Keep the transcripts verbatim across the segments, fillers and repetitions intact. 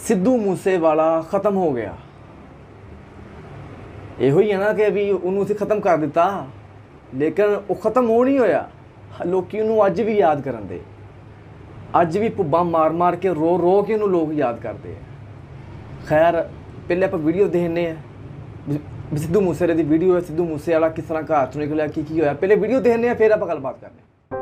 सिद्धू मूसेवाला खत्म हो गया। ਇਹੋ ਹੀ ਹੈ ਨਾ ਕਿ ਵੀ ਉਹਨੂੰ ਅਸੀਂ ਖਤਮ ਕਰ ਦਿੱਤਾ, ਲੇਕਿਨ ਉਹ ਖਤਮ ਹੋ ਨਹੀਂ ਹੋਇਆ। ਲੋਕੀ ਉਹਨੂੰ ਅੱਜ ਵੀ ਯਾਦ ਕਰਨ ਦੇ, ਅੱਜ ਵੀ ਭੁੱਬਾਂ ਮਾਰ ਮਾਰ ਕੇ ਰੋ ਰੋ ਕੇ ਉਹਨੂੰ ਲੋਕ ਯਾਦ ਕਰਦੇ ਆ। ਖੈਰ ਪਹਿਲੇ ਆਪਾਂ ਵੀਡੀਓ ਦੇਖਦੇ ਆ, ਸਿੱਧੂ ਮੂਸੇਵਾਲੇ ਦੀ ਵੀਡੀਓ ਹੈ। ਸਿੱਧੂ ਮੂਸੇਵਾਲਾ किस तरह ਘਰ ਚੋਂ ਨਿਕਲਿਆ, ਕੀ ਕੀ ਹੋਇਆ, ਪਹਿਲੇ ਵੀਡੀਓ देखने हैं, फिर आप गलबात करने।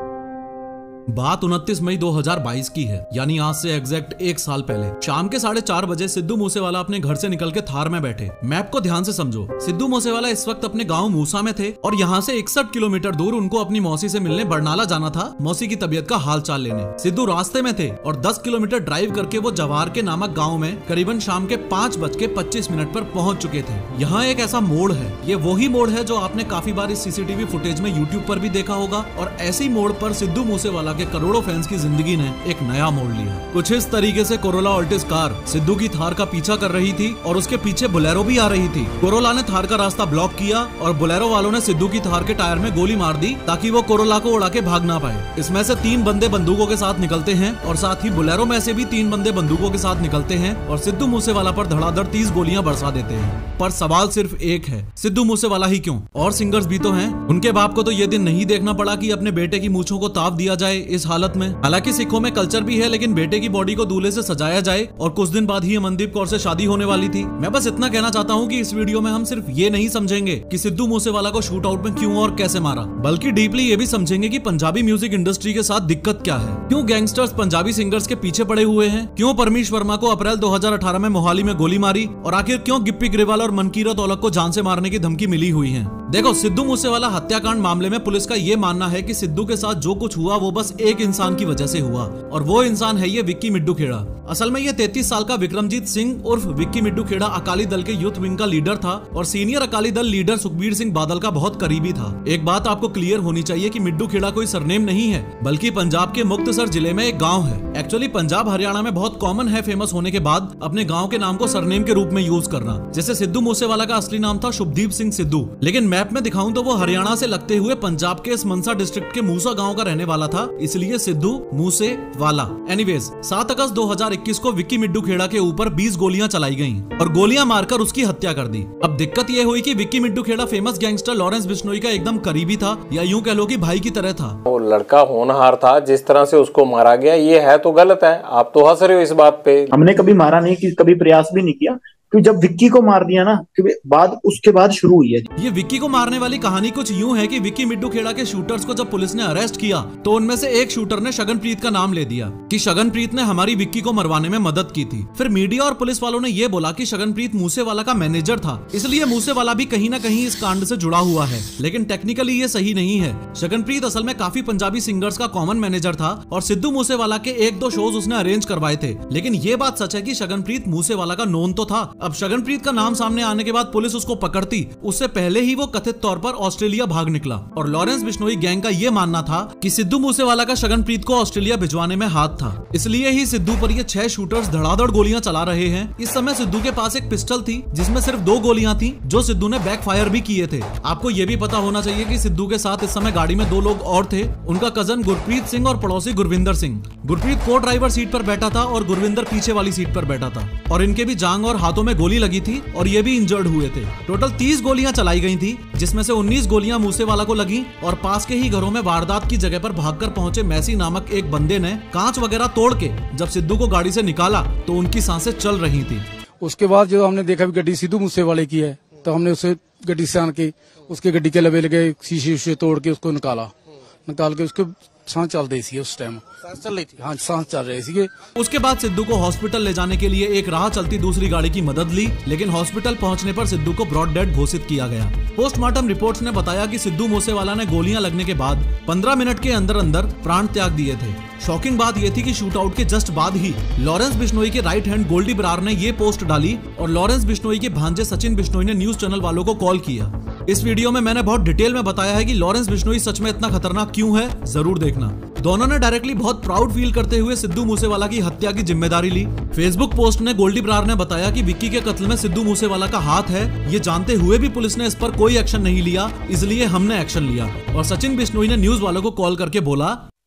बात उनतीस मई दो हज़ार बाईस की है, यानी आज से एग्जैक्ट एक साल पहले शाम के साढ़े चार बजे सिद्धू मूसेवाला अपने घर से निकल के थार में बैठे। मैप को ध्यान से समझो, सिद्धू मूसेवाला इस वक्त अपने गांव मूसा में थे और यहाँ से इकसठ किलोमीटर दूर उनको अपनी मौसी से मिलने बरनाला जाना था, मौसी की तबीयत का हाल चाल लेने। सिद्धू रास्ते में थे और दस किलोमीटर ड्राइव करके वो जवार के नामक गाँव में करीबन शाम के पाँच बज के पच्चीस मिनट पर पहुंच चुके थे। यहाँ एक ऐसा मोड़ है, ये वही मोड़ है जो आपने काफी बार इस सीसीटीवी फुटेज में यूट्यूब पर भी देखा होगा, और ऐसी मोड़ पर सिद्धू मूसेवाला के करोड़ों फैंस की जिंदगी ने एक नया मोड़ लिया। कुछ इस तरीके से कोरोला ऑल्टिस कार सिद्धू की थार का पीछा कर रही थी और उसके पीछे बोलेरो भी आ रही थी। कोरोला ने थार का रास्ता ब्लॉक किया और बोलेरो वालों ने सिद्धू की थार के टायर में गोली मार दी ताकि वो कोरोला को उड़ा के भाग ना पाए। इसमें से तीन बंदे बंदूकों के साथ निकलते हैं और साथ ही बोलेरो में से भी तीन बंदे बंदूकों के साथ निकलते हैं और सिद्धू मूसेवाला पर धड़ाधड़ तीस गोलियां बरसा देते हैं। पर सवाल सिर्फ एक है, सिद्धू मूसेवाला ही क्यों? और सिंगर्स भी तो हैं। उनके बाप को तो ये दिन नहीं देखना पड़ा कि अपने बेटे की मूंछों को ताव दिया जाए इस हालत में। हालांकि सिखों में कल्चर भी है, लेकिन बेटे की बॉडी को दूल्हे से सजाया जाए और कुछ दिन बाद ही अमनदीप कौर से शादी होने वाली थी। मैं बस इतना कहना चाहता हूँ कि इस वीडियो में हम सिर्फ ये नहीं समझेंगे कि सिद्धू मूसेवाला को शूट आउट में क्यों और कैसे मारा, बल्कि डीपली ये भी समझेंगे कि पंजाबी म्यूजिक इंडस्ट्री के साथ दिक्कत क्या है, क्यों गैंगस्टर्स पंजाबी सिंगर्स के पीछे पड़े हुए हैं, क्यों परमीश वर्मा को अप्रैल दो हजार अठारह में मोहाली में गोली मारी, और आखिर क्यों गिप्पी ग्रेवाल और मनकीरत औलख को जान से मारने की धमकी मिली हुई है। देखो, सिद्धू मूसेवाला हत्याकांड मामले में पुलिस का ये मानना है कि सिद्धू के साथ जो कुछ हुआ वो बस एक इंसान की वजह से हुआ, और वो इंसान है ये विक्की मिड्डू खेड़ा। असल में ये तैंतीस साल का विक्रमजीत सिंह उर्फ विक्की मिड्डू खेड़ा अकाली दल के यूथ विंग का लीडर था और सीनियर अकाली दल लीडर सुखबीर सिंह बादल का बहुत करीबी था। एक बात आपको क्लियर होनी चाहिए कि मिड्डू खेड़ा कोई सरनेम नहीं है, बल्कि पंजाब के मुक्तसर जिले में एक गाँव है। एक्चुअली पंजाब हरियाणा में बहुत कॉमन है फेमस होने के बाद अपने गाँव के नाम को सरनेम के रूप में यूज करना। जैसे सिद्धू मूसेवाला का असली नाम था शुभदीप सिंह सिद्धू, लेकिन मैप में दिखाऊं तो वो हरियाणा से लगते हुए पंजाब के इस मनसा डिस्ट्रिक्ट के मूसा गांव का रहने वाला था, इसलिए सिद्धू मूसेवाला। एनीवेज, सात अगस्त दो हज़ार इक्कीस को विक्की मिड्डू खेड़ा के ऊपर बीस गोलियां चलाई गईं और गोलियां मारकर उसकी हत्या कर दी। अब दिक्कत यह हुई कि Vicky Middu Khera famous gangster Lawrence Bishnoi का एकदम करीबी था, या यूं कह लो कि भाई की तरह था। वो लड़का होनहार था, जिस तरह से उसको मारा गया ये है तो गलत है। आप तो हंस रहे हो इस बात पे। हमने कभी मारा नहीं, कभी प्रयास भी नहीं किया, क्योंकि जब विक्की को मार दिया ना, क्योंकि बाद उसके बाद शुरू हुई है ये विक्की को मारने वाली कहानी। कुछ यूं है कि विक्की मिड्डू खेड़ा के शूटर्स को जब पुलिस ने अरेस्ट किया तो उनमें से एक शूटर ने शगनप्रीत का नाम ले दिया कि शगनप्रीत ने हमारी विक्की को मरवाने में मदद की थी। फिर मीडिया और पुलिस वालों ने ये बोला कि शगनप्रीत मूसेवाला का मैनेजर था, इसलिए मूसेवाला भी कहीं ना कहीं इस कांड से जुड़ा हुआ है। लेकिन टेक्निकली ये सही नहीं है। शगनप्रीत असल में काफी पंजाबी सिंगर्स का कॉमन मैनेजर था और सिद्धू मूसेवाला के एक दो शोज उसने अरेंज करवाए थे। लेकिन ये बात सच है कि शगनप्रीत मूसेवाला का नोन तो था। अब शगनप्रीत का नाम सामने आने के बाद पुलिस उसको पकड़ती, उससे पहले ही वो कथित तौर पर ऑस्ट्रेलिया भाग निकला। और लॉरेंस बिश्नोई गैंग का ये मानना था कि सिद्धू मूसेवाला का शगनप्रीत को ऑस्ट्रेलिया भिजवाने में हाथ था, इसलिए ही सिद्धू पर ये छह शूटर्स धड़ाधड़ गोलियां चला रहे हैं। इस समय सिद्धू के पास एक पिस्टल थी जिसमें सिर्फ दो गोलियां थी, जो सिद्धू ने बैक फायर भी किए थे। आपको ये भी पता होना चाहिए कि सिद्धू के साथ इस समय गाड़ी में दो लोग और थे, उनका कजन गुरप्रीत सिंह और पड़ोसी गुरविंदर सिंह। गुरप्रीत को ड्राइवर सीट पर बैठा था और गुरविंदर पीछे वाली सीट पर बैठा था, और इनके भी जांग और हाथों में गोली लगी थी और ये भी इंजर्ड हुए थे। टोटल तीस गोलियां चलाई गई थी, जिसमें से उन्नीस गोलियां मूसेवाला को लगी और पास के ही घरों में वारदात की जगह पर भागकर पहुंचे मैसी नामक एक बंदे ने कांच वगैरह तोड़ के जब सिद्धू को गाड़ी से निकाला तो उनकी सांसें चल रही थी। उसके बाद जो हमने देखा भी गड्डी सिद्धू मूसेवाले की है, तो हमने उसे गड्डी से आन के उसके गड्डी के लबे लगे शीशे शीशे तोड़ के उसको निकाला निकाल के उसके सांस चल रही थी उस टाइम, सांस चल रही थी, हाँ सांस चल रही थी। उसके बाद सिद्धू को हॉस्पिटल ले जाने के लिए एक राह चलती दूसरी गाड़ी की मदद ली, लेकिन हॉस्पिटल पहुंचने पर सिद्धू को ब्रॉड डेड घोषित किया गया। पोस्टमार्टम रिपोर्ट्स ने बताया कि सिद्धू मूसेवाला ने गोलियां लगने के बाद पंद्रह मिनट के अंदर अंदर प्राण त्याग दिए थे। शॉकिंग बात यह थी कि शूट आउट के जस्ट बाद ही लॉरेंस बिश्नोई के राइट हैंड गोल्डी बरार ने ये पोस्ट डाली और लॉरेंस बिश्नोई के भांजे सचिन बिश्नोई ने न्यूज चैनल वालों को कॉल किया। इस वीडियो में मैंने बहुत डिटेल में बताया है कि लॉरेंस बिश्नोई सच में इतना खतरनाक क्यों है, जरूर देखना। दोनों ने डायरेक्टली बहुत प्राउड फील करते हुए सिद्धू मूसेवाला की हत्या की जिम्मेदारी ली। फेसबुक पोस्ट में गोल्डी बरार ने बताया कि विक्की के कत्ल में सिद्धू मूसेवाला का हाथ है, ये जानते हुए भी पुलिस ने इस पर कोई एक्शन नहीं लिया, इसलिए हमने एक्शन लिया। और सचिन बिश्नोई ने न्यूज वालों को कॉल करके बोला,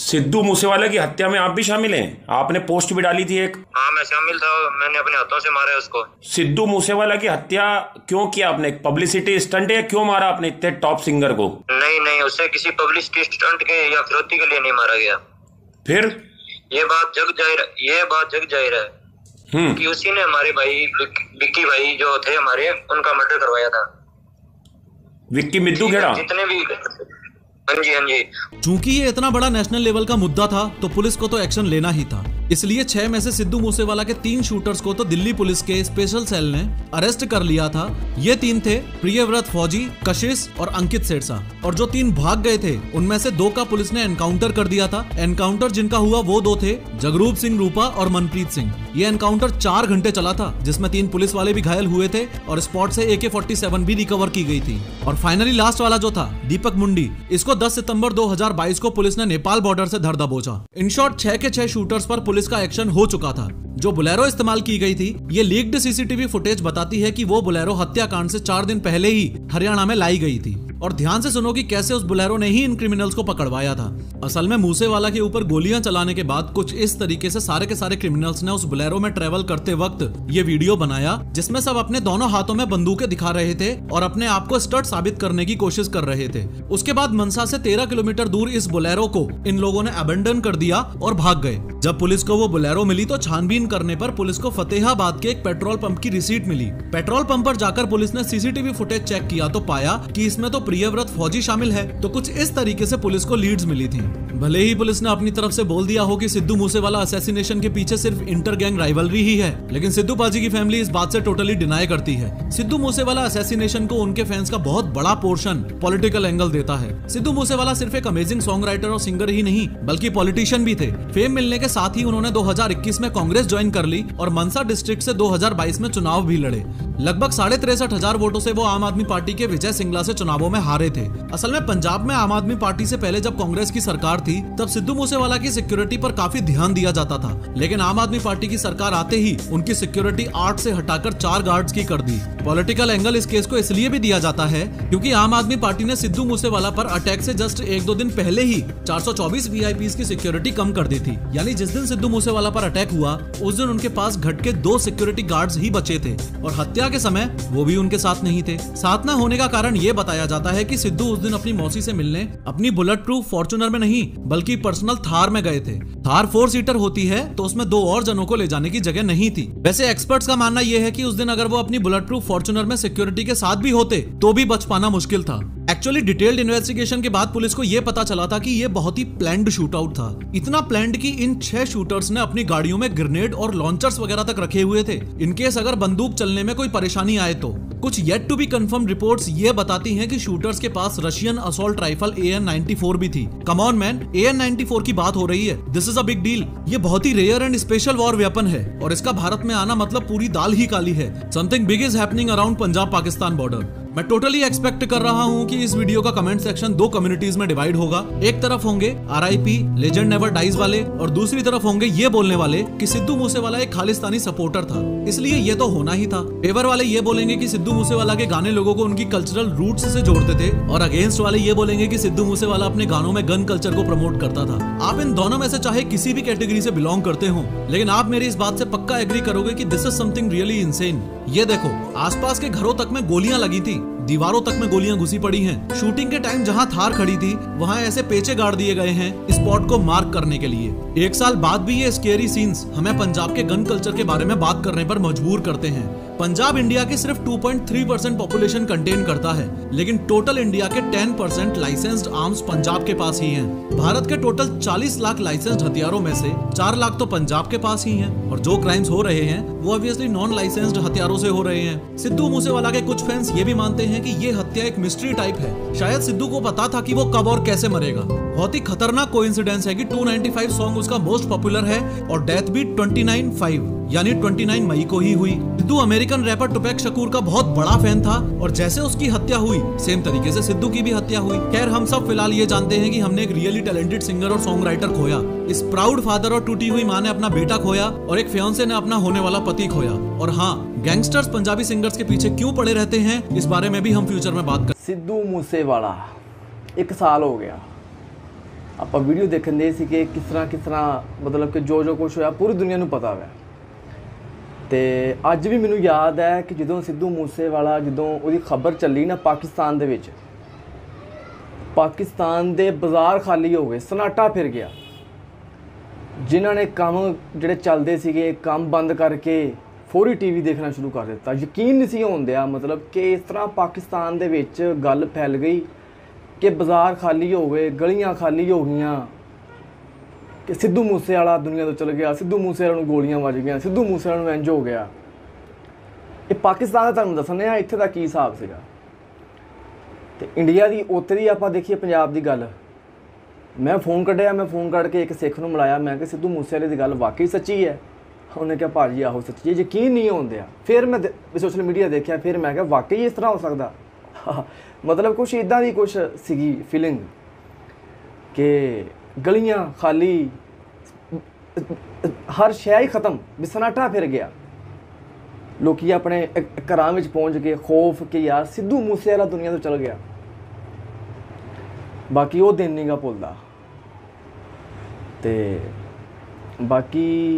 सिद्धू मूसेवाला की हत्या में आप भी शामिल हैं? आपने पोस्ट भी डाली थी एक। हाँ मैं शामिल था, मैंने अपने हाथों से मारा है उसको। सिद्धू मूसेवाला की हत्या क्यों किया आपने? पब्लिसिटी स्टंट है? क्यों मारा आपने इतने टॉप सिंगर को? नहीं नहीं, उसे किसी पब्लिसिटी स्टंट के या फिरौती के लिए नहीं मारा गया। फिर ये बात जग जाहिर ये बात जग जाहिर है कि उसी ने हमारे भाई विक्की भाई जो थे हमारे, उनका मर्डर करवाया था। विक्की मिद्दू खेड़ा जितने भी, हाँ जी हाँ जी। चूंकि ये इतना बड़ा नेशनल लेवल का मुद्दा था तो पुलिस को तो एक्शन लेना ही था, इसलिए छह में से सिद्धू मूसेवाला के तीन शूटर्स को तो दिल्ली पुलिस के स्पेशल सेल ने अरेस्ट कर लिया था। ये तीन थे प्रियव्रत फौजी, कशिश और अंकित सेठसा। और जो तीन भाग गए थे उनमें से दो का पुलिस ने एनकाउंटर कर दिया था। एनकाउंटर जिनका हुआ वो दो थे, जगरूप सिंह रूपा और मनप्रीत सिंह। ये एनकाउंटर चार घंटे चला था, जिसमें तीन पुलिस वाले भी घायल हुए थे और स्पॉट से ए के फोर्टी सेवन भी रिकवर की गई थी। और फाइनली लास्ट वाला जो था दीपक मुंडी, इसको दस सितंबर दो हजार बाईस को पुलिस ने नेपाल बॉर्डर से धर दबोचा। इन शॉर्ट छह के छह शूटर्स पर पुलिस का एक्शन हो चुका था। जो बुलेरो इस्तेमाल की गई थी, ये लीक्ड सीसीटीवी फुटेज बताती है कि वो बुलेरो हत्याकांड से चार दिन पहले ही हरियाणा में लाई गई थी। और ध्यान से सुनो कि कैसे उस बुलेरो ने ही इन क्रिमिनल्स को पकड़वाया था। असल में मूसेवाला के ऊपर गोलियां चलाने के बाद कुछ इस तरीके से सारे के सारे क्रिमिनल्स ने उस बुलेरो में ट्रेवल करते वक्त ये वीडियो बनाया, जिसमें सब अपने दोनों हाथों में बंदूकें दिखा रहे थे और अपने आप को स्टड साबित करने की कोशिश कर रहे थे। उसके बाद मनसा से तेरह किलोमीटर दूर इस बुलेरो को इन लोगों ने अबेंडन कर दिया और भाग गए। जब पुलिस को वो बुलेरो मिली तो छानबीन करने पर पुलिस को फतेहाबाद के एक पेट्रोल पंप की रिसीट मिली। पेट्रोल पंप पर जाकर पुलिस ने सीसीटीवी फुटेज चेक किया तो पाया कि इसमें तो प्रियव्रत फौजी शामिल है। तो कुछ इस तरीके से पुलिस को लीड्स मिली थी। भले ही पुलिस ने अपनी तरफ से बोल दिया हो कि सिद्धू मूसेवाला असैसिनेशन के पीछे सिर्फ इंटर गैंग राइवलरी ही है, लेकिन सिद्धू पाजी की फैमिली इस बात से टोटली डिनाई करती है। सिद्धू मूसेवाला असैसिनेशन को उनके फैंस का बहुत बड़ा पोर्शन पॉलिटिकल एंगल देता है। सिद्धू मूसेवाला सिर्फ एक अमेजिंग सॉन्ग राइटर और सिंगर ही नहीं बल्कि पॉलिटिशियन भी थे। फेम मिलने के साथ ही उन्होंने दो हजार इक्कीस में कांग्रेस ज्वाइन कर ली और मनसा डिस्ट्रिक्ट से दो हजार बाईस में चुनाव भी लड़े। लगभग साढ़े तिरसठ हजार वोटों से वो आम आदमी पार्टी के विजय सिंगला से चुनावों में हारे थे। असल में पंजाब में आम आदमी पार्टी से पहले जब कांग्रेस की सरकार थी तब सिद्धू मूसेवाला की सिक्योरिटी पर काफी ध्यान दिया जाता था, लेकिन आम आदमी पार्टी की सरकार आते ही उनकी सिक्योरिटी आठ से हटाकर चार गार्ड्स की कर दी। पॉलिटिकल एंगल इस केस को इसलिए भी दिया जाता है क्योंकि आम आदमी पार्टी ने सिद्धू मूसेवाला पर अटैक से जस्ट एक दो दिन पहले ही चार सौ चौबीस वीआईपीज़ की सिक्योरिटी कम कर दी थी। यानी जिस दिन सिद्धू मूसेवाला पर अटैक हुआ उस दिन उनके पास घट के दो सिक्योरिटी गार्ड्स ही बचे थे और हत्या के समय वो भी उनके साथ नहीं थे। साथ न होने का कारण ये बताया जाता है कि सिद्धू उस दिन अपनी मौसी से मिलने अपनी बुलेट प्रूफ फॉर्च्यूनर में नहीं बल्कि पर्सनल थार में गए थे। थार फोर सीटर होती है तो उसमें दो और जनों को ले जाने की जगह नहीं थी। वैसे एक्सपर्ट्स का मानना यह है कि उस दिन अगर वो अपनी बुलेट प्रूफ फॉर्च्यूनर में सिक्योरिटी के साथ भी होते तो भी बच पाना मुश्किल था। एक्चुअली डिटेल्ड इन्वेस्टिगेशन के बाद पुलिस को यह पता चला था कि यह बहुत ही प्लान्ड शूट आउट था। इतना प्लान्ड कि इन छह शूटर्स ने अपनी गाड़ियों में ग्रेनेड और लॉन्चर्स वगैरह तक रखे हुए थे इनकेस अगर बंदूक चलने में कोई परेशानी आए तो। कुछ yet to be confirm reports ये बताती हैं कि शूटर्स के पास Russian assault rifle A N ninety four भी थी। Come on man, A N ninety four की बात हो रही है, this is a big deal. ये बहुत ही rare and special war weapon है और इसका भारत में आना मतलब पूरी दाल ही काली है। Something big is happening around Punjab Pakistan border. मैं टोटली एक्सपेक्ट कर रहा हूँ कि इस वीडियो का कमेंट सेक्शन दो कम्युनिटीज में डिवाइड होगा। एक तरफ होंगे R I P legend never dies वाले और दूसरी तरफ होंगे ये बोलने वाले कि सिद्धू मूसेवाला एक खालिस्तानी सपोर्टर था इसलिए ये तो होना ही था। फेवर वाले ये बोलेंगे कि सिद्धू मूसेवाला के गाने लोगों को उनकी कल्चरल रूट्स से जोड़ते थे और अगेंस्ट वाले ये बोलेंगे कि सिद्धू मूसेवाला अपने गानों में गन कल्चर को प्रमोट करता था। आप इन दोनों में से चाहे किसी भी कैटेगरी से बिलोंग करते हो, लेकिन आप मेरी इस बात से पक्का एग्री करोगे कि this is something really insane. ये देखो, आसपास के घरों तक में गोलियां लगी थी, दीवारों तक में गोलियां घुसी पड़ी हैं। शूटिंग के टाइम जहां थार खड़ी थी वहां ऐसे पेचे गाड़ दिए गए हैं स्पॉट को मार्क करने के लिए। एक साल बाद भी ये स्केरी सीन्स हमें पंजाब के गन कल्चर के बारे में बात करने पर मजबूर करते हैं। पंजाब इंडिया के सिर्फ two point three percent population contain करता है, लेकिन टोटल इंडिया के ten percent licensed arms Punjab के पास ही हैं। भारत के टोटल चालीस लाख लाइसेंस्ड हथियारों में से चार लाख तो पंजाब के पास ही हैं और जो क्राइम्स हो रहे हैं वो ऑब्वियसली नॉन लाइसेंस्ड हथियारों से हो रहे हैं। सिद्धू मूसेवाला के कुछ फैंस ये भी मानते हैं कि ये हत्या एक मिस्ट्री टाइप है। शायद सिद्धू को पता था कि वो कब और कैसे मरेगा। बहुत ही खतरनाक कोइंसिडेंस है कि टू नाइंटी फाइव सॉन्ग उसका मोस्ट पॉपुलर है और डेथ भी ट्वेंटी नाइन फाइव यानी उनतीस मई को ही हुई। Sidhu American rapper Tupac Shakur का बहुत बड़ा फैन था और जैसे उसकी हत्या हुई सेम तरीके से सिद्धू की भी हत्या हुई। खैर, हम सब फिलहाल ये जानते हैं कि हमने एक रियली टैलेंटेड सिंगर और सॉन्ग राइटर खोया। इस प्राउड फादर और टूटी हुई माँ ने अपना बेटा खोया और एक फियांसे ने अपना होने वाला पति खोया। और हाँ, गैंगस्टर्स पंजाबी सिंगर्स के पीछे क्यों पड़े रहते हैं इस बारे में भी हम फ्यूचर में बात कर। सिद्धू मूसेवाला एक साल हो गया, ਆਪਾਂ ਵੀਡੀਓ ਦੇਖਣ ਦੇ ਸੀ ਕਿ ਕਿਸ ਤਰ੍ਹਾਂ ਕਿਸ ਤਰ੍ਹਾਂ ਮਤਲਬ ਕਿ ਜੋ ਜੋ ਕੁਛ ਹੋਇਆ ਪੂਰੀ ਦੁਨੀਆ ਨੂੰ ਪਤਾ ਹੈ। ਤੇ ਅੱਜ ਵੀ ਮੈਨੂੰ ਯਾਦ ਹੈ ਕਿ ਜਦੋਂ ਸਿੱਧੂ ਮੂਸੇਵਾਲਾ ਜਦੋਂ ਉਹਦੀ ਖਬਰ ਚੱਲੀ ਨਾ ਪਾਕਿਸਤਾਨ ਦੇ ਵਿੱਚ, ਪਾਕਿਸਤਾਨ ਦੇ ਬਾਜ਼ਾਰ ਖਾਲੀ ਹੋ ਗਏ, ਸਨਾਟਾ ਫਿਰ ਗਿਆ। ਜਿਨ੍ਹਾਂ ਨੇ ਕੰਮ ਜਿਹੜੇ ਚੱਲਦੇ ਸੀਗੇ ਕੰਮ ਬੰਦ ਕਰਕੇ ਫੌਰੀ ਟੀ ਵੀ ਦੇਖਣਾ ਸ਼ੁਰੂ ਕਰ ਦਿੱਤਾ। ਯਕੀਨ ਨਹੀਂ ਸੀ ਹੋਣ ਦਿਆ, ਮਤਲਬ ਕਿ ਇਸ ਤਰ੍ਹਾਂ ਪਾਕਿਸਤਾਨ ਦੇ ਵਿੱਚ ਗੱਲ ਫੈਲ ਗਈ ਕਿ ਬਾਜ਼ਾਰ ਖਾਲੀ ਹੋ ਗਏ, ਗਲੀਆਂ ਖਾਲੀ ਹੋ ਗਈਆਂ ਕਿ ਸਿੱਧੂ ਮੂਸੇਵਾਲਾ ਦੁਨੀਆ ਤੋਂ ਚਲ ਗਿਆ, ਸਿੱਧੂ ਮੂਸੇਵਾਲੇ ਨੂੰ ਗੋਲੀਆਂ ਵੱਜ ਗਈਆਂ, ਸਿੱਧੂ ਮੂਸੇਵਾਲੇ ਨੂੰ ਇੰਝ ਹੋ ਗਿਆ। ਇਹ ਪਾਕਿਸਤਾਨ ਦਾ ਤੁਹਾਨੂੰ ਦੱਸਣੇ ਆ ਇੱਥੇ ਦਾ ਕੀ ਹਿਸਾਬ ਸੀਗਾ। ਤੇ ਇੰਡੀਆ ਦੀ ਉੱਥੇ ਦੀ ਆਪਾਂ ਦੇਖੀਏ ਪੰਜਾਬ ਦੀ ਗੱਲ, ਮੈਂ ਫੋਨ ਕੱਢਿਆ, ਮੈਂ ਫੋਨ ਕੱਢ ਕੇ ਇੱਕ ਸਿੱਖ ਨੂੰ ਮਿਲਾਇਆ, ਮੈਂ ਕਿ ਸਿੱਧੂ ਮੂਸੇਵਾਲੇ ਦੀ ਗੱਲ ਵਾਕਈ ਸੱਚੀ ਹੈ? ਉਹਨੇ ਕਿਹਾ ਭਾਜੀ ਆਹੋ ਸੱਚੀ ਹੈ, ਯਕੀਨ ਨਹੀਂ ਹੁੰਦੇ ਆ। ਫਿਰ ਮੈਂ ਸੋਸ਼ਲ ਮੀਡੀਆ ਦੇਖਿਆ, ਫਿਰ ਮੈਂ ਕਿਹਾ ਵਾਕਈ ਇਸ ਤਰ੍ਹਾਂ ਹੋ ਸਕਦਾ। ਮਤਲਬ ਕੁਛ ਇੱਦਾਂ ਦੀ ਕੁਛ ਸੀਗੀ ਫੀਲਿੰਗ ਕਿ ਗਲੀਆਂ ਖਾਲੀ, ਹਰ ਸ਼ੈ ਹੀ ਖਤਮ, ਵੀ ਸਨਾਟਾ ਫਿਰ ਗਿਆ। ਲੋਕੀ ਆਪਣੇ ਘਰਾਂ ਵਿੱਚ ਪਹੁੰਚ ਗਏ ਖੌਫ ਕਿ ਯਾਰ ਸਿੱਧੂ ਮੂਸੇਵਾਲਾ ਦੁਨੀਆ ਤੋਂ ਚਲ ਗਿਆ। ਬਾਕੀ ਉਹ ਦਿਨ ਨਹੀਂ ਗਾ ਭੁੱਲਦਾ। ਤੇ ਬਾਕੀ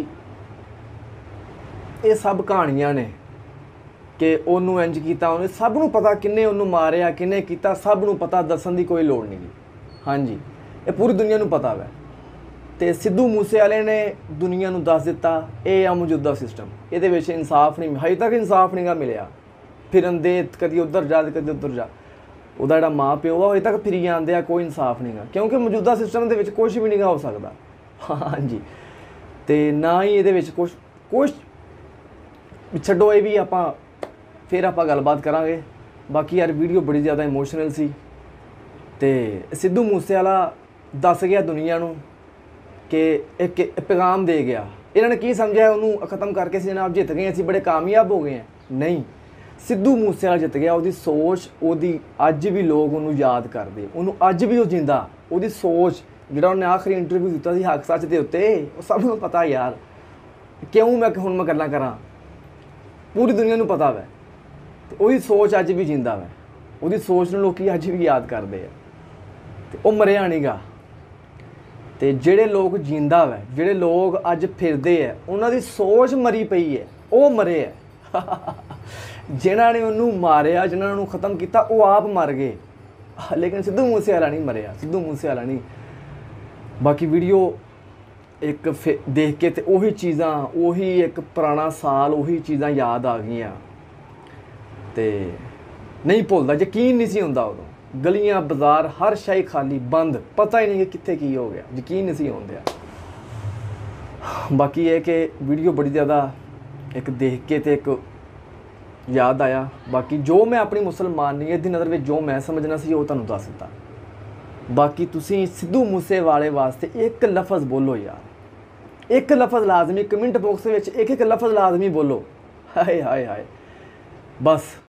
ਇਹ ਸਭ ਕਹਾਣੀਆਂ ਨੇ ਕਿ ਉਹਨੂੰ ਇੰਜ ਕੀਤਾ, ਉਹਨੇ ਸਭ ਨੂੰ ਪਤਾ ਕਿੰਨੇ ਉਹਨੂੰ ਮਾਰਿਆ, ਕਿੰਨੇ ਕੀਤਾ, ਸਭ ਨੂੰ ਪਤਾ, ਦੱਸਣ ਦੀ ਕੋਈ ਲੋੜ ਨਹੀਂ ਗੀ। ਹਾਂਜੀ, ਇਹ ਪੂਰੀ ਦੁਨੀਆ ਨੂੰ ਪਤਾ ਵੈ। ਤੇ ਸਿੱਧੂ ਮੂਸੇਵਾਲੇ ਨੇ ਦੁਨੀਆ ਨੂੰ ਦੱਸ ਦਿੱਤਾ ਇਹ ਆ ਮੌਜੂਦਾ ਸਿਸਟਮ, ਇਹਦੇ ਵਿੱਚ ਇਨਸਾਫ ਨਹੀਂ, ਹਜੇ ਤੱਕ ਇਨਸਾਫ ਨਹੀਂ ਗਾ ਮਿਲਿਆ। ਫਿਰਨ ਦੇ ਕਦੀ ਉੱਧਰ ਜਾ ਕਦੀ ਉੱਧਰ ਜਾ, ਉਹਦਾ ਜਿਹੜਾ ਮਾਂ ਪਿਓ ਆ ਹਜੇ ਤੱਕ ਫਿਰੀ ਜਾਂਦੇ ਆ, ਕੋਈ ਇਨਸਾਫ ਨਹੀਂ ਗਾ, ਕਿਉਂਕਿ ਮੌਜੂਦਾ ਸਿਸਟਮ ਦੇ ਵਿੱਚ ਕੁਛ ਵੀ ਨਹੀਂ ਗਾ ਹੋ ਸਕਦਾ। ਹਾਂਜੀ, ਤੇ ਨਾ ਹੀ ਇਹਦੇ ਵਿੱਚ ਕੁਛ ਕੁਛ ਛੱਡੋ, ਇਹ ਵੀ ਆਪਾਂ ਫਿਰ ਆਪਾਂ ਗੱਲਬਾਤ ਕਰਾਂਗੇ। ਬਾਕੀ ਯਾਰ ਵੀਡੀਓ ਬੜੀ ਜ਼ਿਆਦਾ ਇਮੋਸ਼ਨਲ ਸੀ। ਤੇ ਸਿੱਧੂ ਮੂਸੇਵਾਲਾ ਦੱਸ ਗਿਆ ਦੁਨੀਆ ਨੂੰ ਕਿ ਇੱਕ ਪੈਗਾਮ ਦੇ ਗਿਆ। ਇਹਨਾਂ ਨੇ ਕੀ ਸਮਝਿਆ ਉਹਨੂੰ ਖਤਮ ਕਰਕੇ ਅਸੀਂ ਜਨਾਬ ਜਿੱਤ ਗਏ, ਅਸੀਂ ਬੜੇ ਕਾਮਯਾਬ ਹੋ ਗਏ ਹਾਂ। ਨਹੀਂ, ਸਿੱਧੂ ਮੂਸੇਵਾਲਾ ਜਿੱਤ ਗਿਆ। ਉਹਦੀ ਸੋਚ, ਉਹਦੀ ਅੱਜ ਵੀ ਲੋਕ ਉਹਨੂੰ ਯਾਦ ਕਰਦੇ, ਉਹਨੂੰ ਅੱਜ ਵੀ ਉਹ ਜਿੰਦਾ। ਉਹਦੀ ਸੋਚ, ਜਿਹੜਾ ਉਹਨੇ ਆਖਰੀ ਇੰਟਰਵਿਊ ਦਿੱਤਾ ਸੀ ਹੱਕ ਸੱਚ ਦੇ ਉੱਤੇ, ਉਹ ਸਭ ਨੂੰ ਪਤਾ ਯਾਰ। ਕਿਉਂ ਮੈਂ ਹੁਣ ਮੈਂ ਗੱਲਾਂ ਕਰਾਂ, ਪੂਰੀ ਦੁਨੀਆ ਨੂੰ ਪਤਾ ਵੈ। ਤੇ ਉਹਦੀ ਸੋਚ ਅੱਜ ਵੀ ਜਿੰਦਾ ਵੈ, ਉਹਦੀ ਸੋਚ ਨੂੰ ਲੋਕੀ ਅੱਜ ਵੀ ਯਾਦ ਕਰਦੇ ਆ। ਤੇ ਉਹ ਮਰਿਆ ਨਹੀਂ ਗਾ। ਤੇ ਜਿਹੜੇ ਲੋਕ ਜਿੰਦਾ ਵੈ, ਜਿਹੜੇ ਲੋਕ ਅੱਜ ਫਿਰਦੇ ਆ, ਉਹਨਾਂ ਦੀ ਸੋਚ ਮਰੀ ਪਈ ਹੈ, ਉਹ ਮਰੇ ਆ। ਜਿਨ੍ਹਾਂ ਨੇ ਉਹਨੂੰ ਮਾਰਿਆ, ਜਿਨ੍ਹਾਂ ਨੂੰ ਖਤਮ ਕੀਤਾ, ਉਹ ਆਪ ਮਰ ਗਏ, ਲੇਕਿਨ ਸਿੱਧੂ ਮੂਸੇਵਾਲਾ ਨਹੀਂ ਮਰਿਆ, ਸਿੱਧੂ ਮੂਸੇਵਾਲਾ ਨਹੀਂ। ਬਾਕੀ ਵੀਡੀਓ ਇੱਕ ਦੇਖ ਕੇ ਤੇ ਉਹੀ ਚੀਜ਼ਾਂ, ਉਹੀ ਇੱਕ ਪੁਰਾਣਾ ਸਾਲ, ਉਹੀ ਚੀਜ਼ਾਂ ਯਾਦ ਆ ਗਈਆਂ। ਤੇ ਨਹੀਂ ਭੁੱਲਦਾ, ਯਕੀਨ ਨਹੀਂ ਸੀ ਹੁੰਦਾ ਉਦੋਂ। ਗਲੀਆਂ ਬਾਜ਼ਾਰ ਹਰ ਸ਼ੈ ਖਾਲੀ, ਬੰਦ, ਪਤਾ ਹੀ ਨਹੀਂ ਕਿ ਕਿੱਥੇ ਕੀ ਹੋ ਗਿਆ, ਯਕੀਨ ਨਹੀਂ ਸੀ ਹੁੰਦਿਆ। ਬਾਕੀ ਇਹ ਕਿ ਵੀਡੀਓ ਬੜੀ ਜ਼ਿਆਦਾ ਇੱਕ ਦੇਖ ਕੇ ਤੇ ਇੱਕ ਯਾਦ ਆਇਆ। ਬਾਕੀ ਜੋ ਮੈਂ ਆਪਣੀ ਮੁਸਲਮਾਨੀਅਤ ਦੀ ਨਜ਼ਰ ਵਿੱਚ ਜੋ ਮੈਂ ਸਮਝਣਾ ਸੀ ਉਹ ਤੁਹਾਨੂੰ ਦੱਸ ਦਿੱਤਾ। ਬਾਕੀ ਤੁਸੀਂ ਸਿੱਧੂ ਮੂਸੇਵਾਲੇ ਵਾਸਤੇ ਇੱਕ ਲਫ਼ਜ਼ ਬੋਲੋ ਯਾਰ, ਇੱਕ ਲਫ਼ਜ਼ ਲਾਜ਼ਮੀ, ਕਮੈਂਟ ਬਾਕਸ ਵਿੱਚ ਇੱਕ ਇੱਕ ਲਫ਼ਜ਼ ਲਾਜ਼ਮੀ ਬੋਲੋ। ਹਾਏ ਹਾਏ ਹਾਏ, ਬਸ।